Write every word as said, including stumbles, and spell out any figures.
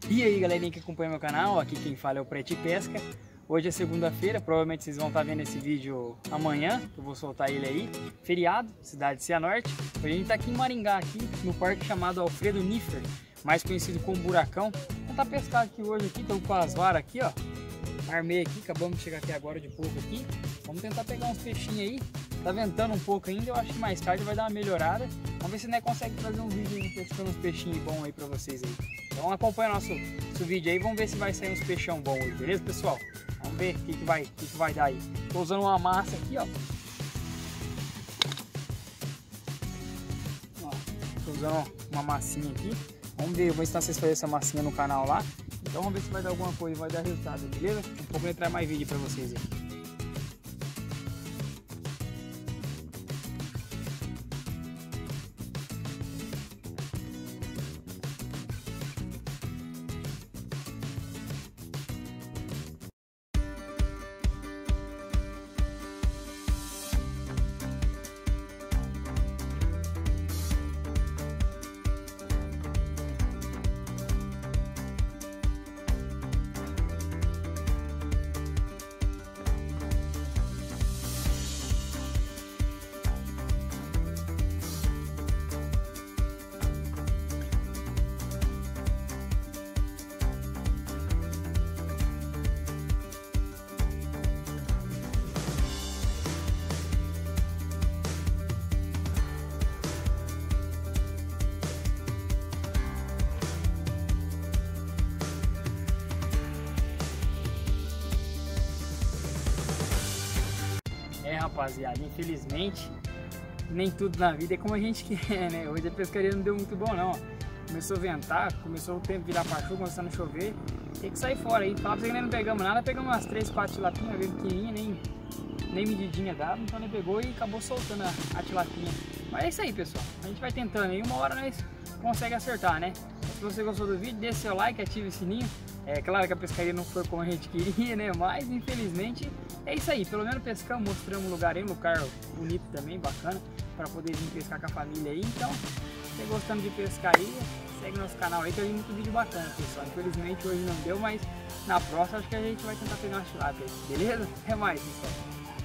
E aí galerinha que acompanha meu canal, aqui quem fala é o Prete Pesca. Hoje é segunda-feira, provavelmente vocês vão estar vendo esse vídeo amanhã, que eu vou soltar ele aí. Feriado, cidade de Cianorte. A gente está aqui em Maringá, aqui no parque chamado Alfredo Niffer, mais conhecido como Buracão. Vamos tentar pescar aqui hoje, aqui, estamos com as varas aqui, ó. Armei aqui, acabamos de chegar aqui agora de pouco aqui. Vamos tentar pegar uns peixinhos aí. Tá ventando um pouco ainda, eu acho que mais tarde vai dar uma melhorada. Vamos ver se nós consegue trazer um vídeo aí pescando uns peixinhos bons aí pra vocês aí. Então acompanha nosso, nosso vídeo aí, vamos ver se vai sair uns peixão bons hoje, beleza pessoal? Vamos ver o que, que, vai, que, que vai dar aí. Tô usando uma massa aqui, ó. ó tô usando uma massinha aqui. Vamos ver, eu vou ensinar vocês a fazer essa massinha no canal lá. Então vamos ver se vai dar alguma coisa, vai dar resultado, beleza? Um pouco eu entrar mais vídeo pra vocês aí. É, rapaziada, infelizmente nem tudo na vida é como a gente quer, né? Hoje a pescaria não deu muito bom não, ó. Começou a ventar, começou o tempo virar para chuva, começando a chover, tem que sair fora aí. Fala pra você que nem não pegamos nada, pegamos umas três, quatro tilapinhas, bem pequenininha, nem, nem medidinha dava, então ele pegou e acabou soltando a, a tilapinha. Mas é isso aí, pessoal, a gente vai tentando aí, uma hora nós consegue acertar, né? Se você gostou do vídeo, deixe seu like, ative o sininho. É claro que a pescaria não foi como a gente queria, né? Mas infelizmente é isso aí. Pelo menos pescamos, mostramos um lugar aí, um lugar bonito também, bacana, para poder vir pescar com a família aí. Então, se você gostando de pescar aí, segue nosso canal aí, que tem muito vídeo bacana, pessoal. Infelizmente hoje não deu, mas na próxima acho que a gente vai tentar pegar uma tilápia aí, beleza? Até mais, pessoal.